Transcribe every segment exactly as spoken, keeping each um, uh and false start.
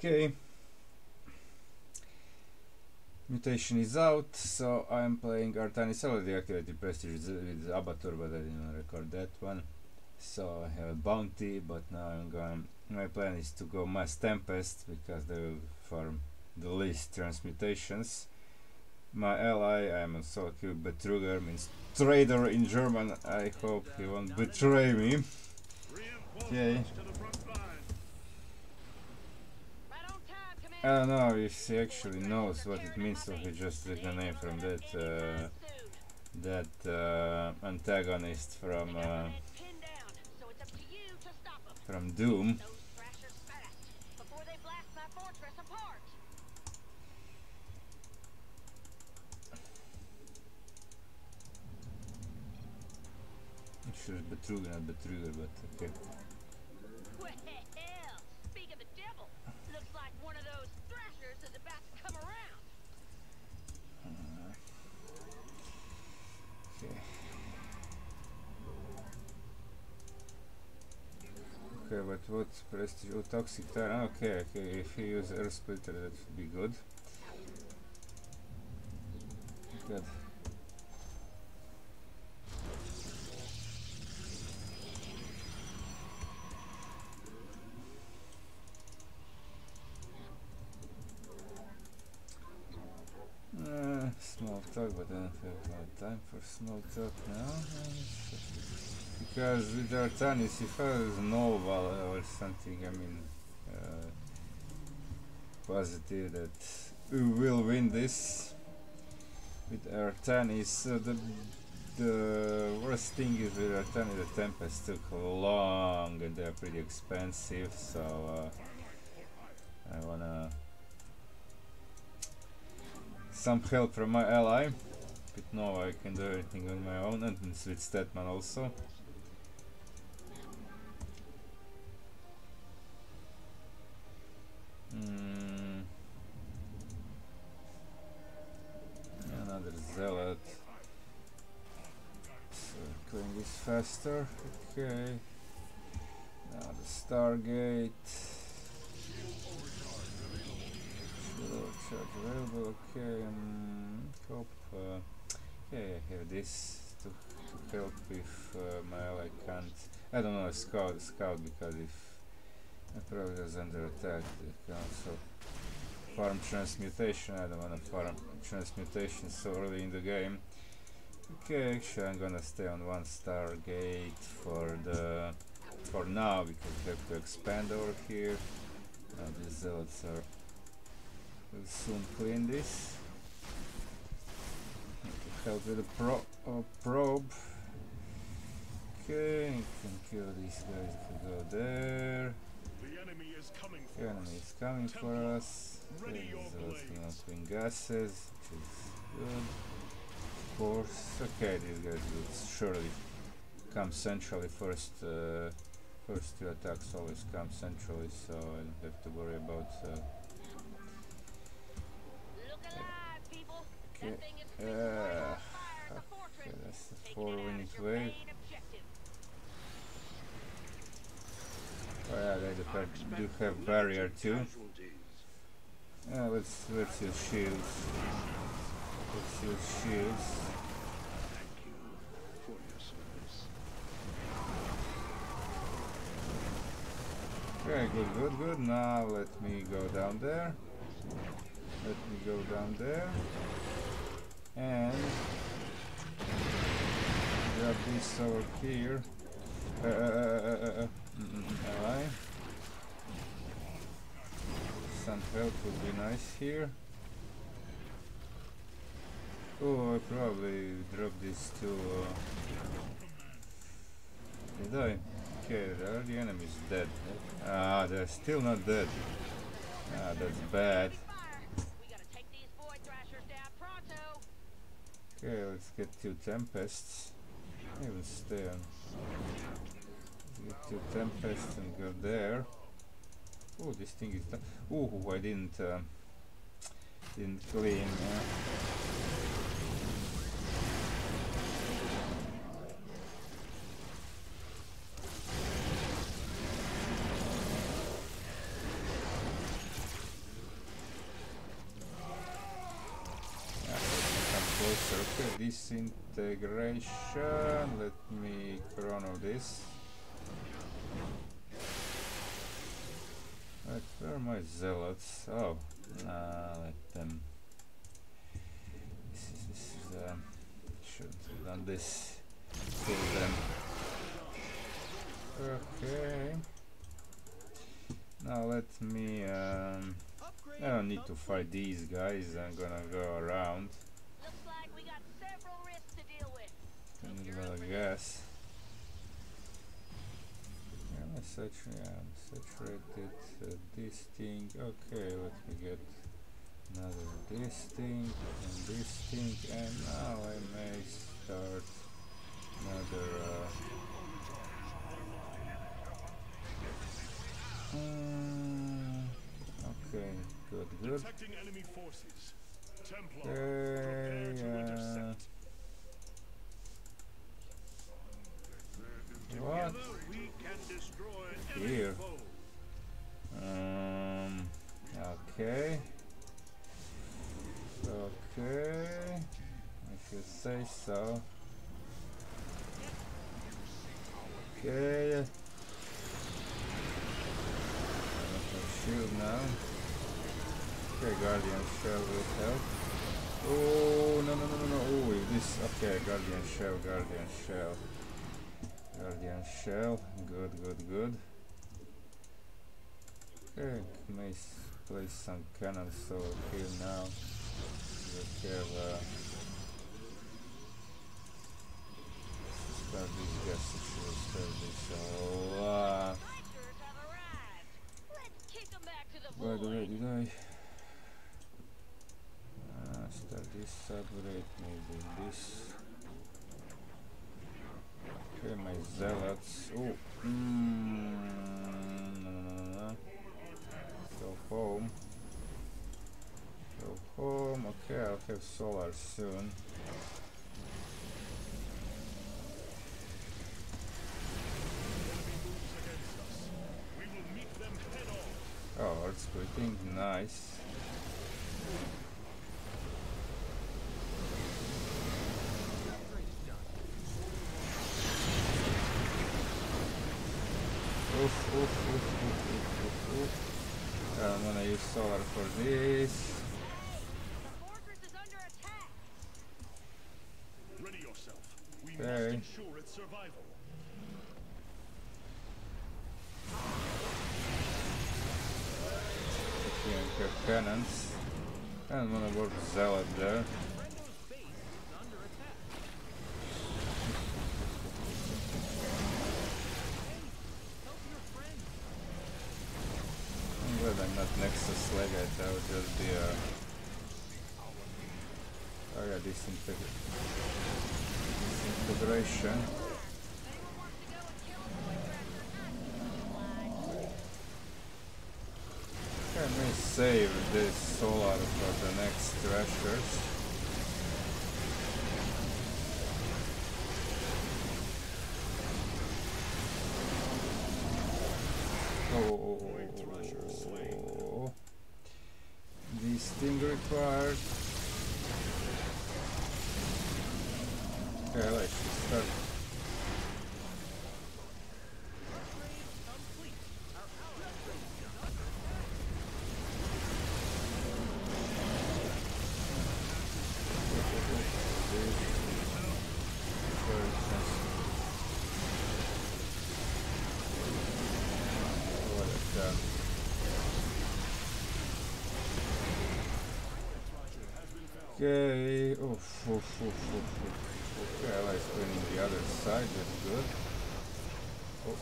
Okay. Mutation is out, so I'm playing Artanis. I already activated Prestige with Abatur, but I didn't record that one. So I have a bounty, but now I'm going. My plan is to go Mass Tempest because they will farm the least transmutations. My ally, I'm a solo kill Betrüger, means traitor in German. I hope he won't betray me. Okay. I don't know if he actually knows what it means, so he just took the name from that uh, that uh, antagonist from uh, from Doom. Sure, Betrüger, not Betrüger, but okay. Well, speak of the devil, looks like one of those thrashers is about to come around. Uh, okay. Okay, but what's Prestige? Oh, Toxic Tyrant. Okay, okay. If he uses Earth Splitter, that would be good. Good. Uh, small talk, but I don't have no time for small talk now. Because with Artanis, if I was Nova or something, I mean, uh, positive that we will win this with Artanis. Uh, the the worst thing is with Artanis, the Tempest took long and they're pretty expensive, so uh, I wanna some help from my ally. But no, I can do everything on my own, and with Statman also. Mm. Another Zealot. So killing this faster. Okay. Now the Stargate. Charge available. Okay. Um, hope. Uh, okay, I have this to, to help if uh, my ally can't. I don't know. Scout, scout, because if my product is under attack, they can also farm transmutation. I don't want to farm transmutation so early in the game. Okay, actually I'm gonna stay on one Stargate for the for now because we have to expand over here. Now these zealots are will soon clean this. Need to help with the pro uh, probe. Okay, you can kill these guys if we go there. The enemy is coming for The enemy is coming for us. Okay, zealots will not win gases, which is good. Of course. Okay, these guys will surely come centrally first. Uh, first two attacks always come centrally, so I don't have to worry about. Uh, okay. Uh, okay, that's the four-winning wave. Oh yeah, they do, do have barrier too. Uh, let's let's use shields. Let's use shields. Okay, good, good, good. Now let me go down there. Let me go down there. And grab this over here. Uh, uh, uh, uh, uh. Mm-mm, ally. Some help would be nice here. Oh, I probably dropped this to. Uh, did I? Okay, are the enemies dead? Ah, they're still not dead. Ah, that's bad. Okay, let's get two Tempests. Even stay on. Get two Tempests and go there. Oh, this thing is done. Oh, I didn't uh, didn't clean. Uh. closer. Okay, disintegration. Let me chrono this. Right, where are my zealots? Oh, nah, let them. This is, this is um, shouldn't have done this. Kill them. Okay. Now let me. Um, I don't need to fight these guys. I'm gonna go around. Looks like we got several risks to deal with. Well, I guess. Yeah, I'm saturated. Yeah, I'm saturated. Uh, this thing. Okay, let me get another this thing and this thing, and now I may start another. Uh, mm, okay, good, good. Detecting enemy forces. Templar, Okay, prepare to uh, intercept. what? Together we can destroy Here. every foe. Um. Okay. Okay. If you say so. Okay. Shield now. Okay, Guardian Shell will help. Oh, no, no, no, no, no. Oh, if this. Okay, Guardian Shell, Guardian Shell. Guardian Shell. Good, good, good. Okay, may place some cannons over here now. We have. Uh, start this gas station. Start this. Oh, uh, Fighters have arrived. Let's kick them back to the by the way, void. did I uh, start this upgrade? Maybe this. Okay, my zealots. Oh, mm, no, no, no, no. Go home. Go home. Okay, I'll have solar soon. We will meet them head on. Oh, earth splitting, nice. Oof, oof, oof, oof, oof, oof, oof. I'm gonna use solar for this. The fortress is under attack. Ready yourself. We Okay. must ensure its survival. Here we have cannons. And one more zealot there. I'm glad I'm not Nexus Legate, that would just be a. Oh yeah, disintegration. Disintegration. Anyone wants to go and kill a void thrasher? I may save this solar for the next thrashers. Oh, this thing required. Okay, let's start. Okay, oof, oof, oof, oof, oof. Okay, I like spinning the other side, that's good. Oh.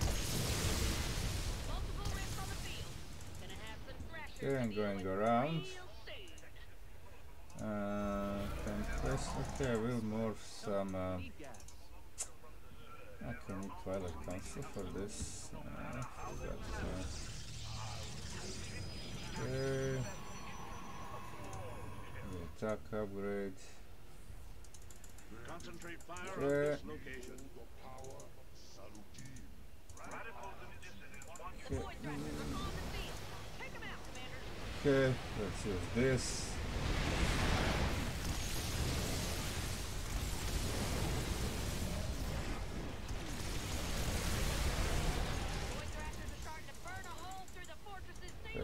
Multiple risks on the field. Gonna have some thrashers Okay, I'm to deal going with around. real soon. Uh, can press. Okay, I will morph some. Uh, okay, need Twilight Council for this. Uh, forgot, uh, okay. Attack upgrade. Concentrate fire Okay. on this location. The void thrashers are on the field. Take them out, Commander. Okay, let's use this.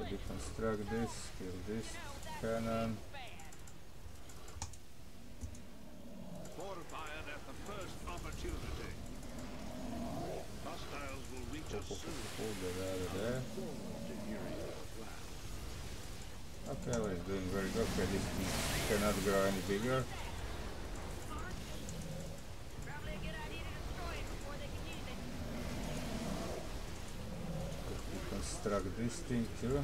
deconstruct this, kill this cannon. Fortify it at the first opportunity. Hostiles will reach us soon. Pull that out of there. Okay, well, it's doing very good. Okay, this thing cannot grow any bigger. Probably a good idea to destroy it before they can use it. Construct this thing too.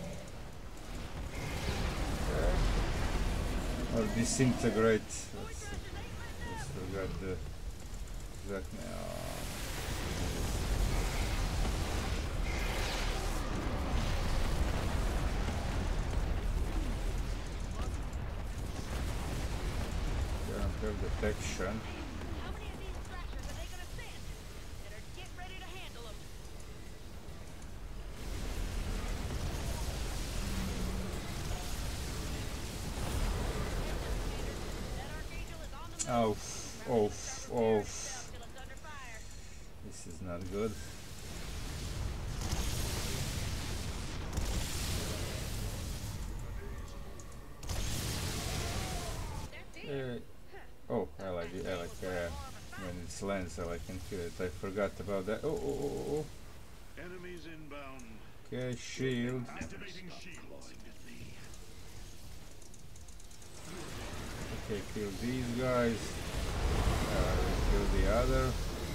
Okay. Or disintegrate. Let's, let's forget the exact name. Detection. How many of these thrashers are they gonna send? Better get ready to handle them. That archangel is on the move. Oh, oh, oh. Till it's under fire. This is not good. Uh, oh, I like it. I like uh, when it's lands, I like can kill it. I forgot about that. Oh, oh, oh, oh. Enemies inbound. Okay, shield. Activating shields. Okay, kill these guys. Uh, kill the other.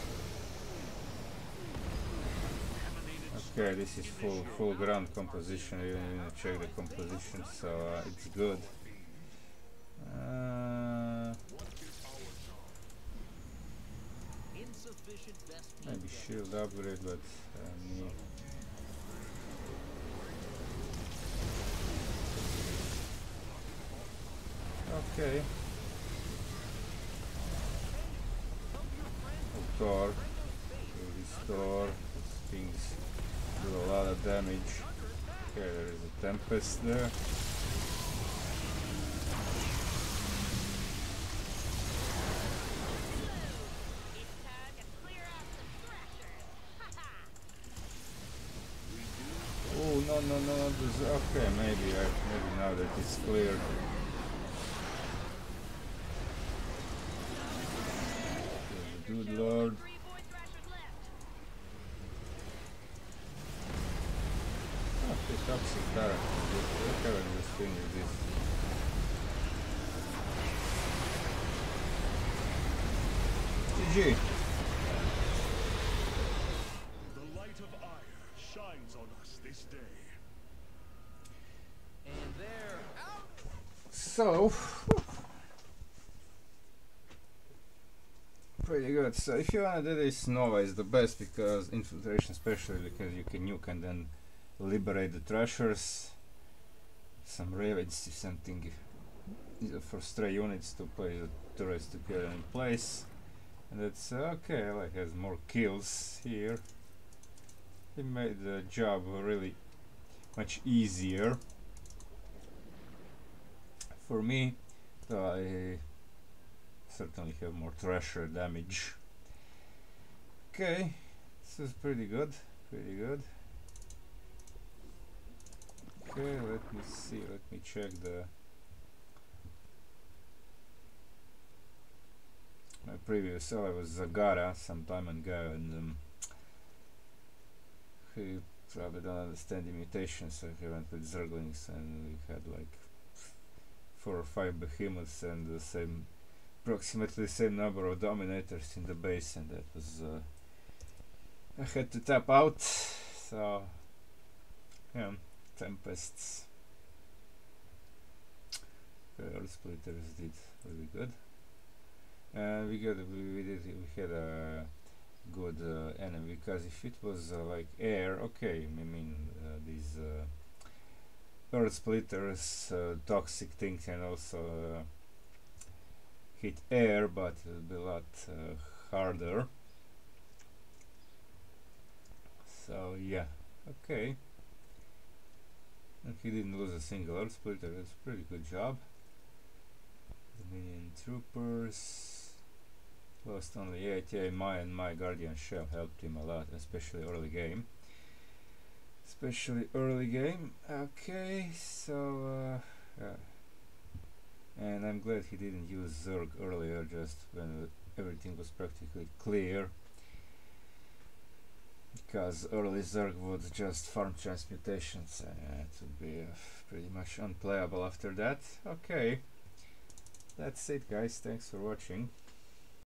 Okay, this is full full ground composition. You didn't even check the composition, so uh, it's good. Uh, maybe shield upgrade, but uh, me. Okay. Restore. Restore. These things do a lot of damage. Okay, there is a Tempest there. Oh no no no! This, okay, maybe I, maybe now that it's cleared. Good lord. Okay, Toxic Tyrant. Look how this thing is this. G G. The light of ire shines on us this day. And they're out. So, pretty good. So if you wanna do this, Nova is the best because infiltration, especially because you can nuke and then liberate the thrashers. Some ravens, if something for stray units to place the turrets together in place. And that's uh, okay. Like has more kills here. It made the job really much easier for me. So I certainly have more thrasher damage. Okay, this is pretty good. Pretty good. Okay, let me see. Let me check the. My previous seller was Zagara some time ago, and um, he probably don't understand the mutation, so he went with Zerglings, and we had like four or five behemoths and the same, approximately the same number of dominators in the base, and that was uh, I had to tap out. So yeah, Tempests, the Earth Splitters did really good. And we got we, we did we had a good uh, enemy, because if it was uh, like air, okay, I mean uh, these uh, Earth Splitters, uh, toxic things can also uh, hit air, but it will be a lot uh, harder. So yeah, okay. And he didn't lose a single Earth Splitter. That's a pretty good job. Dominion troopers. Lost only eight. Yeah, my and my Guardian Shell helped him a lot, especially early game. especially early game. Okay, so uh, yeah. And I'm glad he didn't use Zerg earlier, just when everything was practically clear, because early Zerg would just farm transmutations and it would be uh, pretty much unplayable after that. Okay, that's it guys, thanks for watching.